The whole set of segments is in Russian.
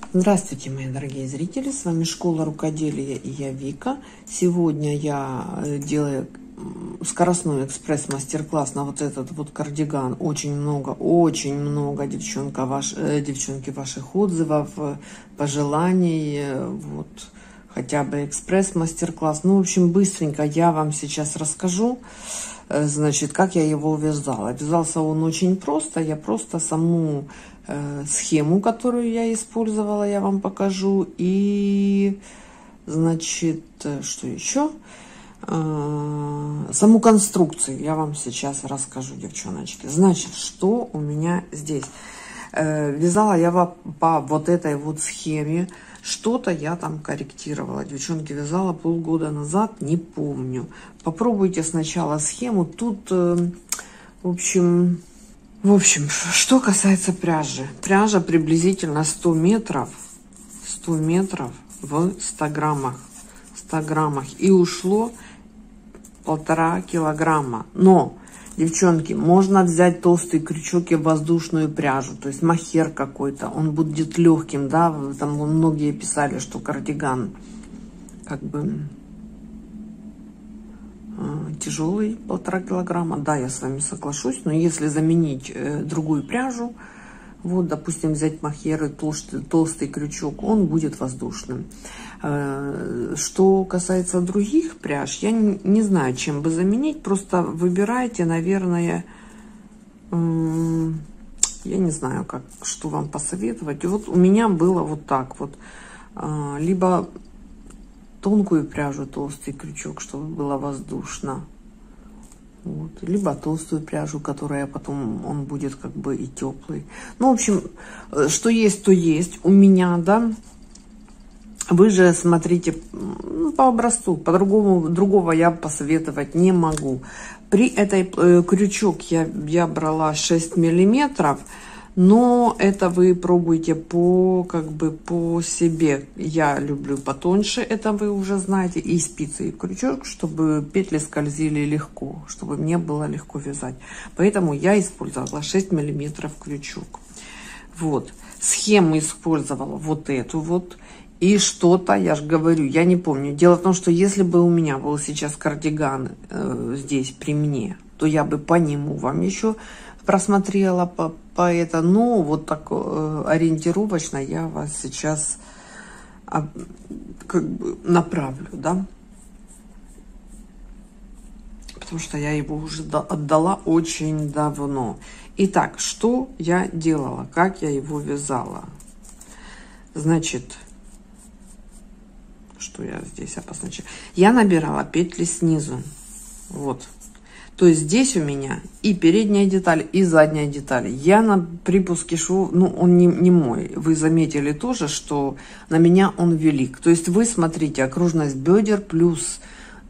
Здравствуйте, мои дорогие зрители, с вами Школа Рукоделия и я Вика. Сегодня я делаю скоростной экспресс-мастер-класс на вот этот вот кардиган. Очень много, девчонки, ваших отзывов, пожеланий, вот, хотя бы экспресс-мастер-класс. Ну, в общем, быстренько я вам сейчас расскажу, значит, как я его вязала. Вязался он очень просто, я просто саму схему, которую я использовала, я вам покажу. И, значит, что еще? Саму конструкцию я вам сейчас расскажу, девчоночки. Значит, что у меня здесь? Вязала я по вот этой вот схеме. Что-то я там корректировала. Девчонки, вязала полгода назад, не помню. Попробуйте сначала схему. Тут, в общем, что касается пряжи. Пряжа приблизительно 100 метров в 100 граммах. И ушло 1,5 килограмма. Но, девчонки, можно взять толстый крючок и воздушную пряжу. То есть махер какой-то. Он будет легким, да. Там многие писали, что кардиган как бы тяжелый, 1,5 килограмма. Да, я с вами соглашусь, но если заменить другую пряжу, вот, допустим, взять махер и толстый крючок, он будет воздушным. Что касается других пряж, я не знаю, чем бы заменить. Просто выбирайте, наверное, я не знаю, что вам посоветовать. Вот у меня было вот так вот. Либо тонкую пряжу, толстый крючок, чтобы было воздушно. Вот. Либо толстую пряжу, которая потом он будет как бы и теплый. Ну, в общем, что есть, то есть у меня, да. Вы же смотрите по образцу, другого я посоветовать не могу. При этой крючок я брала 6 миллиметров. Но это вы пробуйте по себе. Я люблю потоньше, это вы уже знаете. И спицы, и крючок, чтобы петли скользили легко, чтобы мне было легко вязать. Поэтому я использовала 6 миллиметров крючок. Вот. Схему использовала вот эту вот. И что-то, я же говорю, я не помню. Дело в том, что если бы у меня был сейчас кардиган здесь при мне, то я бы по нему вам еще просмотрела по это. Ну, вот так ориентировочно я вас сейчас как бы направлю, да. Потому что я его уже отдала очень давно. Итак, что я делала? Как я его вязала? Значит, что я здесь обозначила? Я набирала петли снизу. Вот. То есть здесь у меня и передняя деталь, и задняя деталь. Я на припуске швов, ну, он не мой. Вы заметили тоже, что на меня он велик. То есть вы смотрите, окружность бедер плюс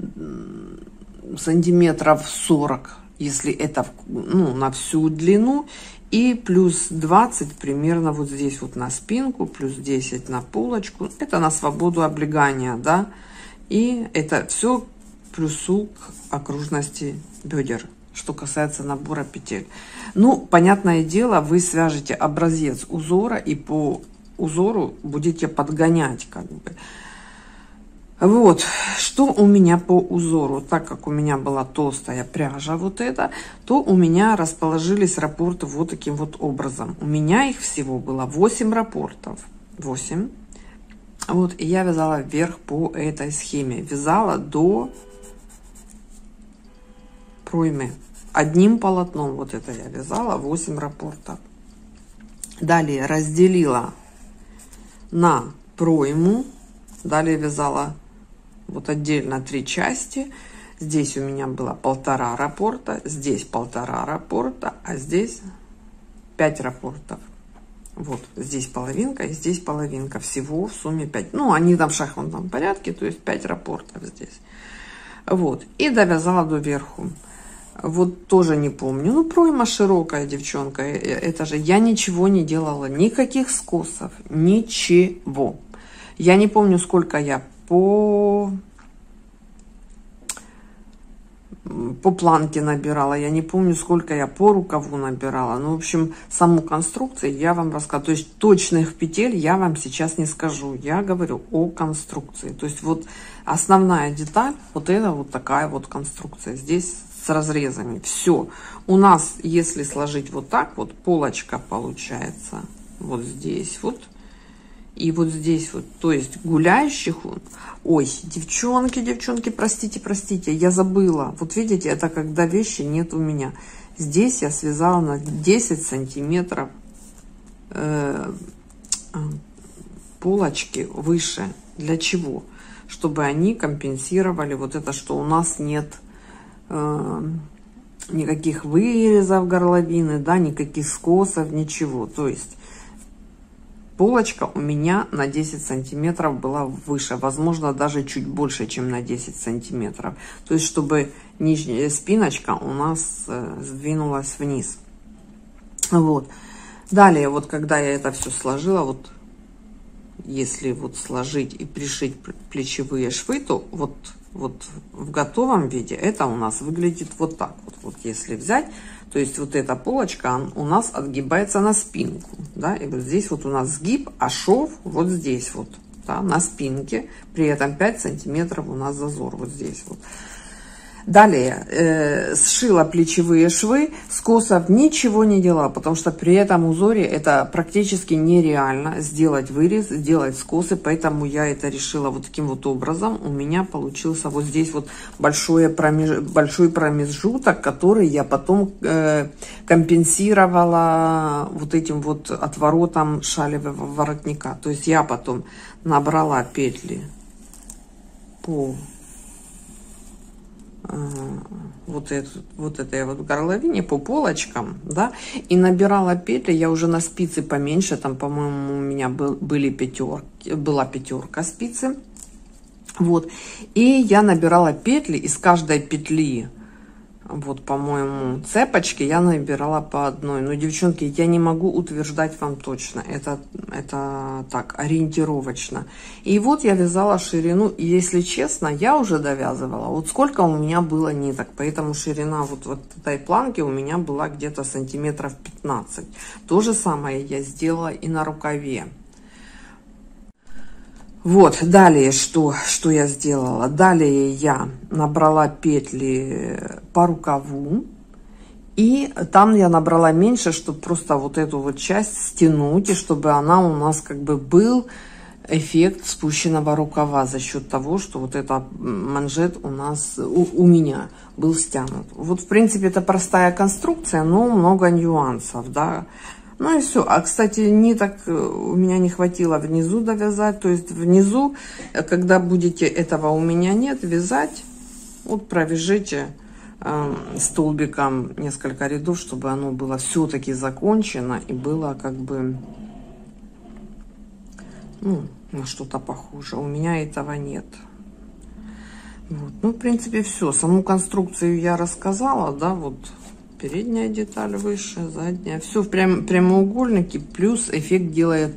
сантиметров 40, если это, ну, на всю длину. И плюс 20 примерно вот здесь вот на спинку, плюс 10 на полочку. Это на свободу облегания, да. И это все плюсу к окружности бедер, что касается набора петель. Ну, понятное дело, вы свяжете образец узора и по узору будете подгонять как бы. Вот, что у меня по узору. Так как у меня была толстая пряжа вот эта, то у меня расположились раппорты вот таким вот образом. У меня их всего было 8 раппортов. 8. Вот, и я вязала вверх по этой схеме. Вязала до проймы. Одним полотном вот это я вязала 8 раппортов. Далее разделила на пройму. Далее вязала вот отдельно 3 части. Здесь у меня было 1,5 раппорта, здесь 1,5 раппорта, а здесь 5 раппортов. Вот здесь половинка и здесь половинка. Всего в сумме 5. Ну, они там в шахматном порядке, то есть 5 раппортов здесь. Вот. И довязала до верху. Вот тоже не помню. Ну, пройма широкая, девчонка. Это же я ничего не делала. Никаких скосов. Ничего. Я не помню, сколько я по планке набирала, я не помню, сколько я по рукаву набирала. Ну, в общем, саму конструкцию я вам рассказываю. То есть точных петель я вам сейчас не скажу. Я говорю о конструкции. То есть вот основная деталь, вот это вот такая вот конструкция. Здесь с разрезами. Все. У нас, если сложить вот так, вот полочка получается вот здесь вот. И вот здесь вот, то есть гуляющих, ой, девчонки, простите, я забыла. Вот видите, это когда вещи нет у меня. Здесь я связала на 10 сантиметров полочки выше. Для чего? Чтобы они компенсировали вот это, что у нас нет никаких вырезов горловины, да, никаких скосов, ничего. То есть полочка у меня на 10 сантиметров была выше, возможно, даже чуть больше, чем на 10 сантиметров. То есть, чтобы нижняя спиночка у нас сдвинулась вниз. Вот. Далее, вот когда я это все сложила, вот если вот сложить и пришить плечевые швы, то вот в готовом виде это у нас выглядит вот так вот. Вот если взять, то есть вот эта полочка у нас отгибается на спинку, да, и вот здесь вот у нас сгиб, а шов вот здесь вот, да, на спинке, при этом 5 сантиметров у нас зазор вот здесь вот. Далее сшила плечевые швы, скосов ничего не делала, потому что при этом узоре это практически нереально сделать вырез, сделать скосы, поэтому я это решила вот таким вот образом. У меня получился вот здесь вот большой промежуток, который я потом компенсировала вот этим вот отворотом шалевого воротника. То есть я потом набрала петли по вот этой вот горловине, по полочкам, да, и набирала петли. Я уже на спицы поменьше, там, по-моему, у меня была пятерка спицы, вот, и я набирала петли, из каждой петли, вот, по-моему, цепочки я набирала по одной. Но, девчонки, я не могу утверждать вам точно, это так, ориентировочно. И вот я вязала ширину, и, если честно, я уже довязывала. Вот сколько у меня было ниток, поэтому ширина вот этой планки у меня была где-то сантиметров 15. То же самое я сделала и на рукаве. Вот, далее, что я сделала? Далее я набрала петли по рукаву, и там я набрала меньше, чтобы просто вот эту вот часть стянуть, и чтобы она у нас как бы был эффект спущенного рукава за счет того, что вот этот манжет у нас, у меня был стянут. Вот, в принципе, это простая конструкция, но много нюансов, да. Ну и все. А, кстати, ниток у меня не хватило внизу довязать. То есть внизу, когда будете, этого у меня нет, вязать, вот провяжите столбиком несколько рядов, чтобы оно было все-таки закончено и было как бы, ну, на что-то похоже. У меня этого нет. Вот. Ну, в принципе, все. Саму конструкцию я рассказала, да, вот. Передняя деталь выше, задняя. Все в прямоугольнике. Плюс эффект делает...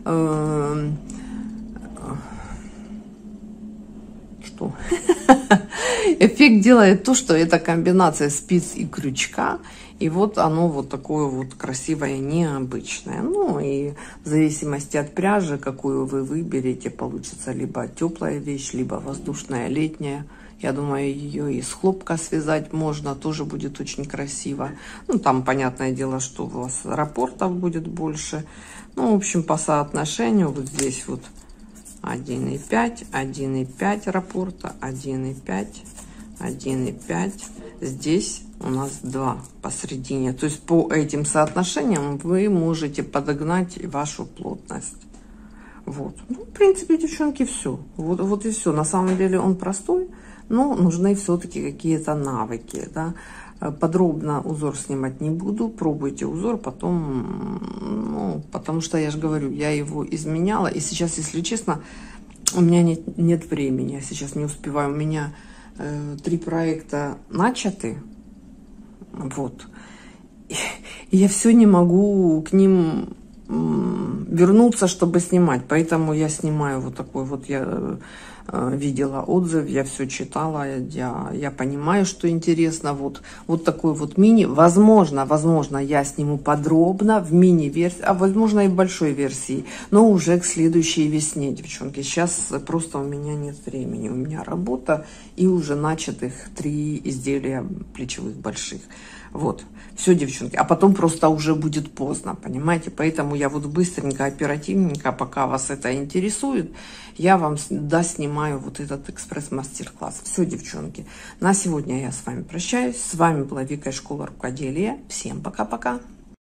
что? Эффект делает то, что это комбинация спиц и крючка. И вот оно вот такое вот красивое, необычное. Ну и в зависимости от пряжи, какую вы выберете, получится либо теплая вещь, либо воздушная летняя. Я думаю, ее из хлопка связать можно, тоже будет очень красиво. Ну, там, понятное дело, что у вас раппортов будет больше. Ну, в общем, по соотношению вот здесь вот 1,5, 1,5 раппорта, 1,5, 1,5. Здесь у нас 2 посередине. То есть по этим соотношениям вы можете подогнать вашу плотность. Вот. Ну, в принципе, девчонки, все. Вот и все. На самом деле он простой. Но нужны все-таки какие-то навыки, да. Подробно узор снимать не буду, пробуйте узор, потом, ну, потому что, я же говорю, я его изменяла, и сейчас, если честно, у меня нет времени, я сейчас не успеваю, у меня 3 проекта начаты, вот, и я все не могу к ним вернуться, чтобы снимать, поэтому я снимаю вот такой вот, я видела отзыв, я все читала, я понимаю, что интересно. Вот такой вот мини. Возможно, я сниму подробно в мини-версии, а возможно и в большой версии, но уже к следующей весне, девчонки. Сейчас просто у меня нет времени, у меня работа и уже начатых 3 изделия плечевых больших. Вот, все, девчонки. А потом просто уже будет поздно, понимаете? Поэтому я вот быстренько, оперативненько, пока вас это интересует, я вам снимаю вот этот экспресс-мастер-класс. Все, девчонки. На сегодня я с вами прощаюсь. С вами была Вика из школы рукоделия. Всем пока-пока.